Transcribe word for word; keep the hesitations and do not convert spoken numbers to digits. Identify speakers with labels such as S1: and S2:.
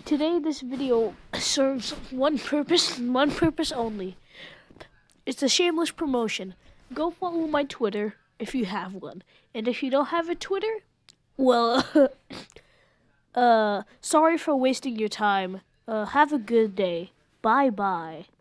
S1: Today, this video serves one purpose, and one purpose only. It's a shameless promotion. Go follow my Twitter if you have one, and if you don't have a Twitter, well, uh, sorry for wasting your time. Uh, have a good day. Bye bye.